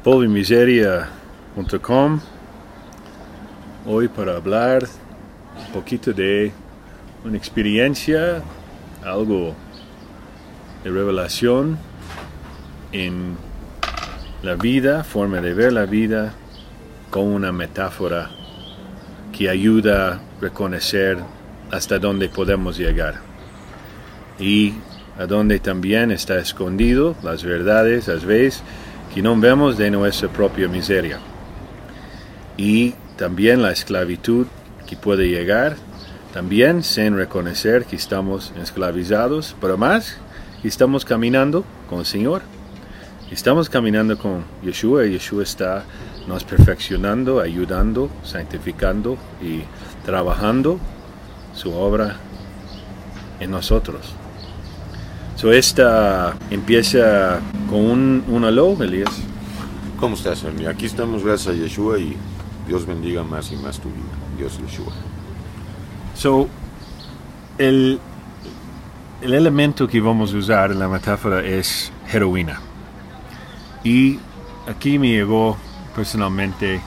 polvoymiseria.com. Hoy para hablar un poquito de una experiencia, algo de revelación en la vida, forma de ver la vida, con una metáfora que ayuda a reconocer hasta dónde podemos llegar y a dónde también está escondido las verdades, las veces que no vemos de nuestra propia miseria, y también la esclavitud que puede llegar también sin reconocer que estamos esclavizados, pero más que estamos caminando con el Señor, estamos caminando con Yeshua, y Yeshua está nos perfeccionando, ayudando, santificando y trabajando su obra en nosotros. Esta empieza con un aló, Elías. ¿Cómo estás, Ernie? Aquí estamos gracias a Yeshua, y Dios bendiga más y más tu vida. Dios Yeshua. El elemento que vamos a usar en la metáfora es heroína. Y aquí me llegó personalmente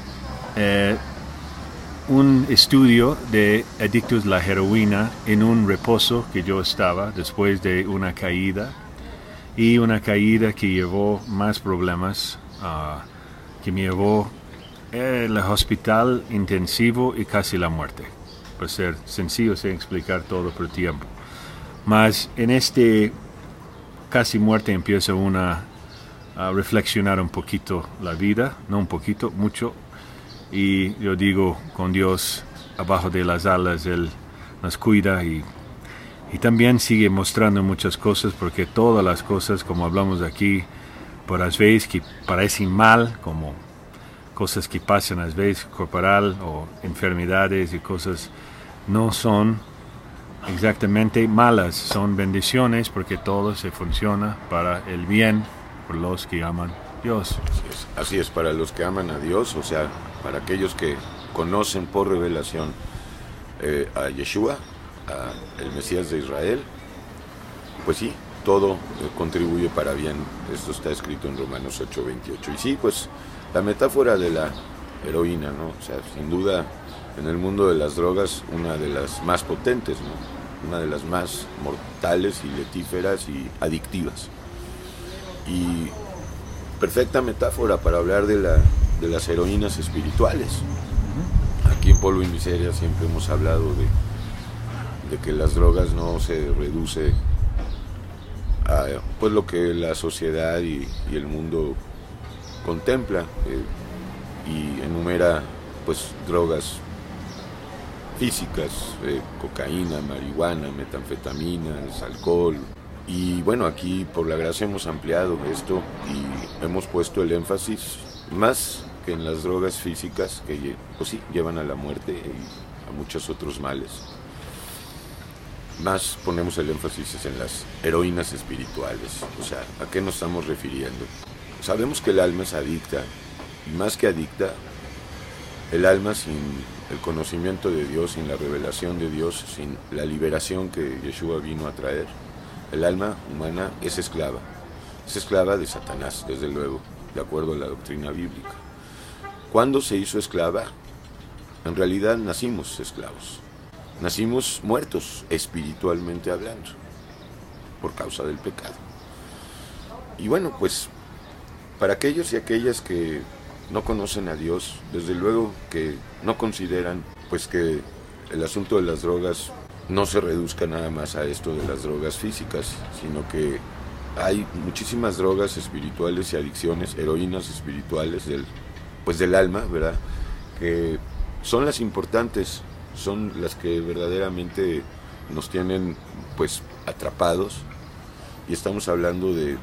un estudio de adictos a la heroína en un reposo que yo estaba después de una caída, y una caída que llevó más problemas, que me llevó al hospital intensivo y casi la muerte, por ser sencillo sin explicar todo por tiempo. Mas en este casi muerte empieza a reflexionar un poquito la vida, no un poquito, mucho. Y yo digo, con Dios abajo de las alas, Él nos cuida, y también sigue mostrando muchas cosas, porque todas las cosas, como hablamos aquí, por las veces que parecen mal, como cosas que pasan a veces corporal o enfermedades y cosas, no son exactamente malas, son bendiciones, porque todo se funciona para el bien por los que aman a Dios. Así es, para los que aman a Dios, o sea, para aquellos que conocen por revelación a Yeshua, el Mesías de Israel, pues sí, todo contribuye para bien. Esto está escrito en Romanos 8:28. Y sí, pues la metáfora de la heroína, ¿no? O sea, sin duda, en el mundo de las drogas, una de las más potentes, ¿no? Una de las más mortales y letíferas y adictivas. Y perfecta metáfora para hablar de las heroínas espirituales. Aquí en Polvo y Miseria siempre hemos hablado de que las drogas no se reduce a pues lo que la sociedad y el mundo contempla, y enumera pues drogas físicas, cocaína, marihuana, metanfetaminas, alcohol. Y bueno, aquí por la gracia hemos ampliado esto y hemos puesto el énfasis más que en las drogas físicas, que pues sí, llevan a la muerte y a muchos otros males. Más ponemos el énfasis en las heroínas espirituales. O sea, ¿a qué nos estamos refiriendo? Sabemos que el alma es adicta, y más que adicta, el alma sin el conocimiento de Dios, sin la revelación de Dios, sin la liberación que Yeshua vino a traer, el alma humana es esclava de Satanás, desde luego, de acuerdo a la doctrina bíblica. ¿Cuándo se hizo esclava? En realidad nacimos esclavos, nacimos muertos espiritualmente hablando, por causa del pecado. Y bueno, pues para aquellos y aquellas que no conocen a Dios, desde luego que no consideran pues que el asunto de las drogas no se reduzca nada más a esto de las drogas físicas, sino que hay muchísimas drogas espirituales y adicciones, heroínas espirituales del alma, ¿verdad? Que son las importantes, son las que verdaderamente nos tienen pues atrapados, y estamos hablando de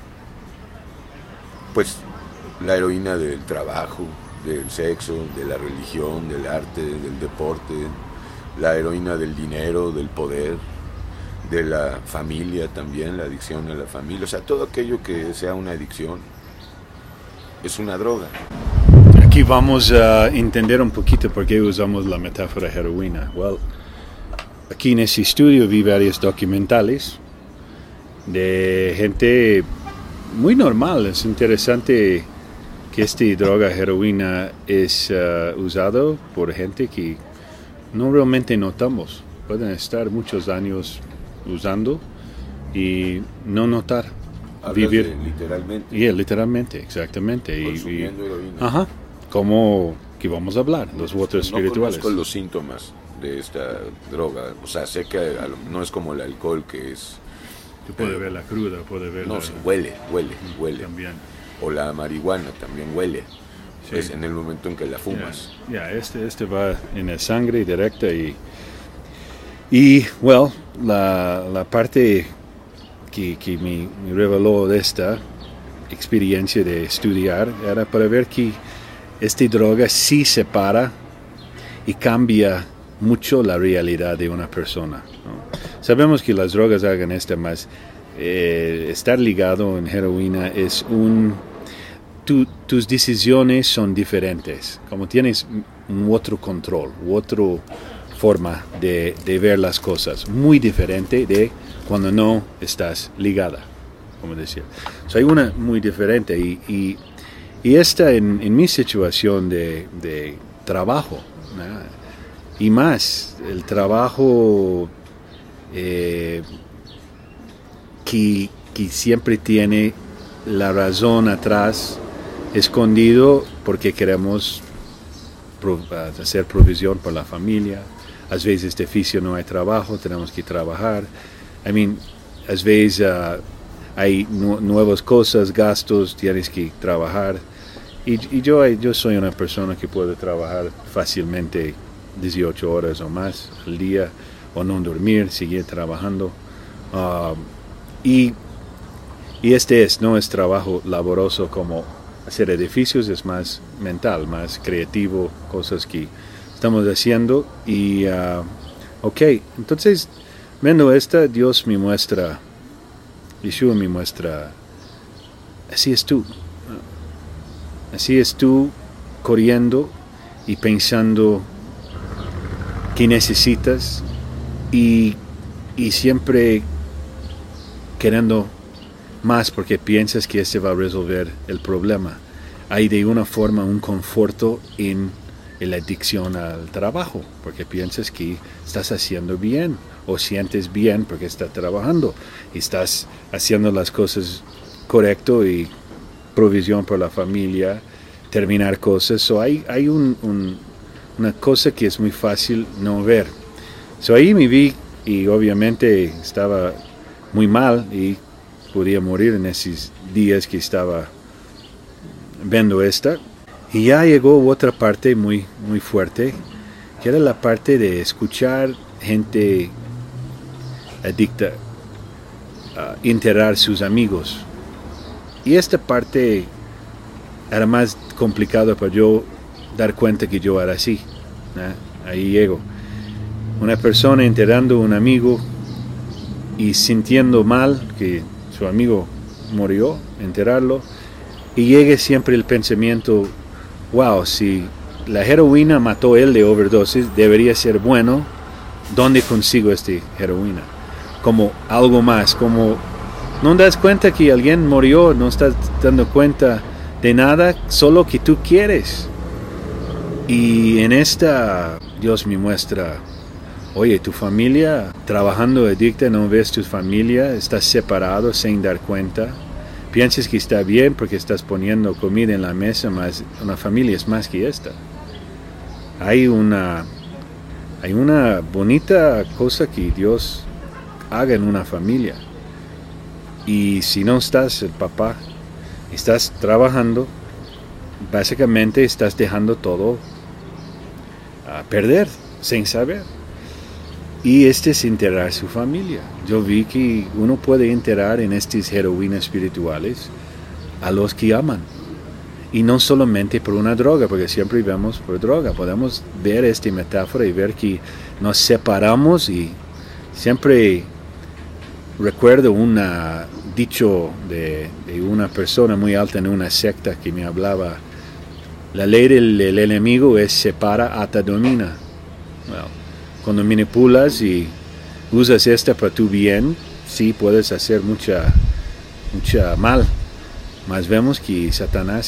pues la heroína del trabajo, del sexo, de la religión, del arte, del deporte, la heroína del dinero, del poder, de la familia también, la adicción a la familia. O sea, todo aquello que sea una adicción es una droga. Aquí vamos a entender un poquito por qué usamos la metáfora heroína. Well, aquí en este estudio vi varios documentales de gente muy normal. Es interesante que esta droga heroína es usado por gente que no realmente notamos. Pueden estar muchos años usando y no notar. Vivir literalmente. Literalmente, exactamente. Consumiendo heroína. Ajá, como que vamos a hablar, los otros espirituales. No conozco los síntomas de esta droga. O sea, sé que no es como el alcohol, que es... Tú puedes ver la cruda, puedes ver... No, sí, huele. También. O la marihuana también huele. Sí. Es en el momento en que la fumas. Este va en la sangre directa y la parte que me reveló de esta experiencia de estudiar era para ver que esta droga sí separa y cambia mucho la realidad de una persona, ¿no? Sabemos que las drogas hagan esto, más estar ligado en heroína es tus decisiones son diferentes, como tienes un otro control, otra forma de ver las cosas, muy diferente de cuando no estás ligada, como decía. Hay una muy diferente y esta en mi situación de trabajo, ¿no? Y más, el trabajo que siempre tiene la razón atrás, escondido, porque queremos hacer provisión por la familia. A veces de oficio no hay trabajo, tenemos que trabajar. A veces hay nuevas cosas, gastos, tienes que trabajar. Y yo soy una persona que puede trabajar fácilmente 18 horas o más al día, o no dormir, seguir trabajando. Y no es trabajo laboroso como hacer edificios, es más mental, más creativo, cosas que estamos haciendo. Y entonces viendo esta, Dios me muestra, Yeshua me muestra, así es tú corriendo y pensando que necesitas y siempre queriendo más porque piensas que este va a resolver el problema. Hay de una forma un conforto en la adicción al trabajo, porque piensas que estás haciendo bien o sientes bien porque estás trabajando y estás haciendo las cosas correcto y provisión por la familia, terminar cosas. Hay una cosa que es muy fácil no ver. Ahí me vi y obviamente estaba muy mal y podía morir en esos días que estaba viendo esta. Y ya llegó otra parte muy, muy fuerte, que era la parte de escuchar gente adicta a enterrar a sus amigos. Y esta parte era más complicado para yo dar cuenta que yo era así, ¿no? Ahí llego. Una persona enterrando a un amigo y sintiendo mal que su amigo murió, enterrarlo, y llega siempre el pensamiento, wow, si la heroína mató a él de overdosis, debería ser bueno, ¿dónde consigo esta heroína? Como algo más, como no das cuenta que alguien murió, no estás dando cuenta de nada, solo que tú quieres. Y en esta, Dios me muestra, oye, tu familia trabajando adicta, no ves tu familia, estás separado sin dar cuenta. Piensas que está bien porque estás poniendo comida en la mesa, mas una familia es más que esta. Hay una bonita cosa que Dios haga en una familia. Y si no estás el papá, estás trabajando, básicamente estás dejando todo a perder sin saber. Y es enterrar su familia. Yo vi que uno puede enterrar en estas heroínas espirituales a los que aman. Y no solamente por una droga, porque siempre vemos por droga. Podemos ver esta metáfora y ver que nos separamos. Y siempre recuerdo un dicho de una persona muy alta en una secta que me hablaba. La ley del enemigo es separa, ata, domina. Well, cuando manipulas y usas esta para tu bien, sí puedes hacer mucha mal. Mas vemos que Satanás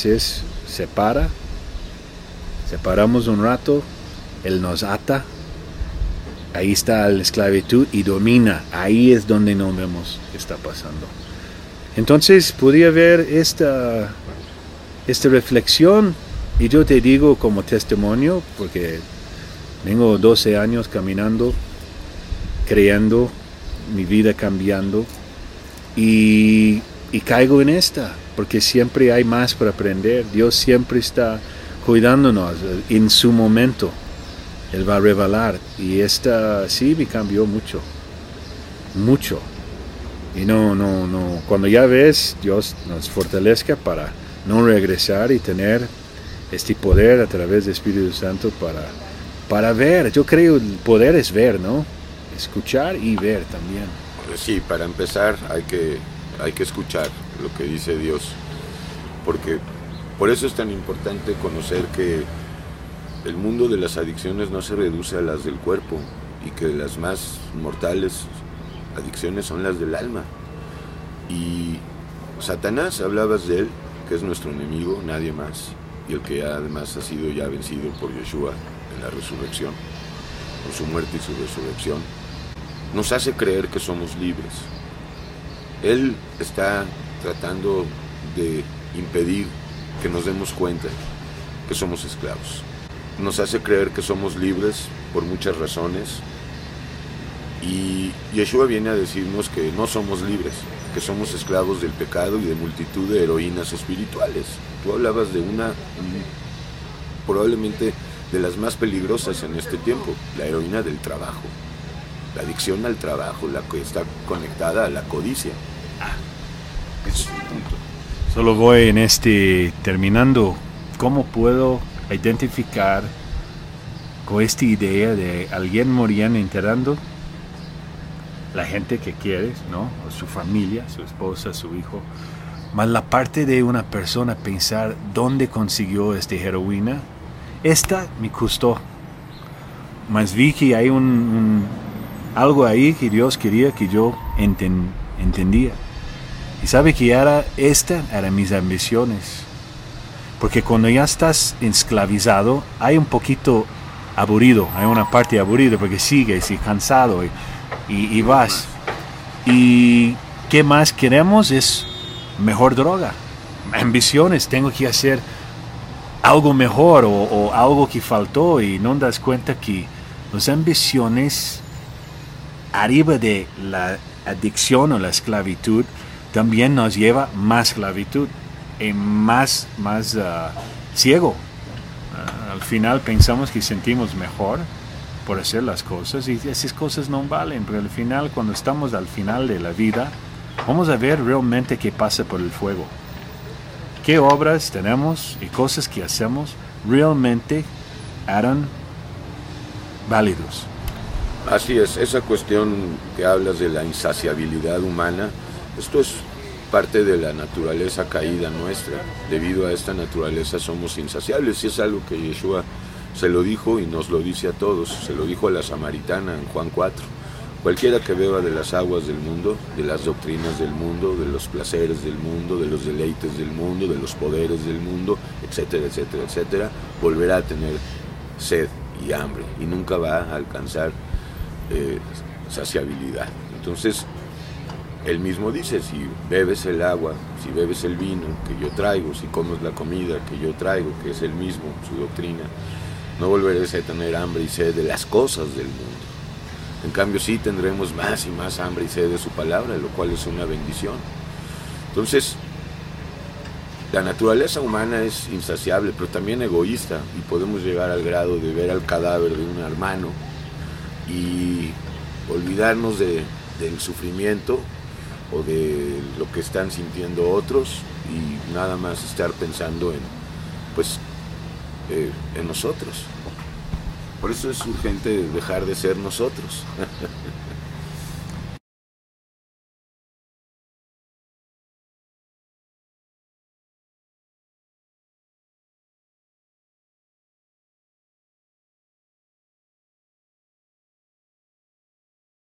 separamos un rato, él nos ata, ahí está la esclavitud y domina, ahí es donde no vemos qué está pasando. Entonces podría haber esta reflexión, y yo te digo como testimonio, porque tengo 12 años caminando, creyendo, mi vida cambiando, y caigo en esta, porque siempre hay más para aprender. Dios siempre está cuidándonos en su momento. Él va a revelar, y esta sí me cambió mucho, mucho. Y no, cuando ya ves, Dios nos fortalezca para no regresar y tener este poder a través del Espíritu Santo para ver. Yo creo el poder es ver, ¿no? Escuchar y ver también. Sí, para empezar hay que escuchar lo que dice Dios, porque por eso es tan importante conocer que el mundo de las adicciones no se reduce a las del cuerpo, y que las más mortales adicciones son las del alma. Y Satanás, hablabas de él, que es nuestro enemigo, nadie más, y el que además ha sido ya vencido por Yeshua en la resurrección, con su muerte y su resurrección, nos hace creer que somos libres. Él está tratando de impedir que nos demos cuenta que somos esclavos. Nos hace creer que somos libres por muchas razones, y Yeshua viene a decirnos que no somos libres, que somos esclavos del pecado y de multitud de heroínas espirituales. Tú hablabas de una, probablemente de las más peligrosas en este tiempo, la heroína del trabajo, la adicción al trabajo, la que está conectada a la codicia. Ese es un punto. Solo voy terminando, ¿cómo puedo identificar con esta idea de alguien muriendo enterrando la gente que quieres, ¿no? O su familia, su esposa, su hijo, más la parte de una persona pensar dónde consiguió esta heroína? Esta me costó, mas vi que hay algo ahí que Dios quería que yo entendía. Y sabe que eran mis ambiciones. Porque cuando ya estás esclavizado, hay un poquito aburrido, hay una parte aburrida, porque sigues y cansado y vas. Y ¿qué más queremos? Es mejor droga. Ambiciones, tengo que hacer algo mejor o algo que faltó, y no das cuenta que las ambiciones, arriba de la adicción o la esclavitud, también nos lleva más esclavitud y más ciego. Al final pensamos que sentimos mejor por hacer las cosas, y esas cosas no valen, pero al final, cuando estamos al final de la vida, vamos a ver realmente qué pasa por el fuego. ¿Qué obras tenemos y cosas que hacemos realmente eran válidos? Así es, esa cuestión que hablas de la insaciabilidad humana, esto es parte de la naturaleza caída nuestra. Debido a esta naturaleza somos insaciables, y es algo que Yeshua se lo dijo y nos lo dice a todos. Se lo dijo a la samaritana en Juan 4. Cualquiera que beba de las aguas del mundo, de las doctrinas del mundo, de los placeres del mundo, de los deleites del mundo, de los poderes del mundo, etcétera, etcétera, etcétera, volverá a tener sed y hambre, y nunca va a alcanzar saciabilidad. Entonces, él mismo dice: si bebes el agua, si bebes el vino que yo traigo, si comes la comida que yo traigo, que es el mismo, su doctrina, no volverás a tener hambre y sed de las cosas del mundo. En cambio, sí tendremos más y más hambre y sed de su palabra, lo cual es una bendición. Entonces, la naturaleza humana es insaciable, pero también egoísta, y podemos llegar al grado de ver al cadáver de un hermano y olvidarnos del sufrimiento o de lo que están sintiendo otros, y nada más estar pensando en nosotros. Por eso es urgente dejar de ser nosotros.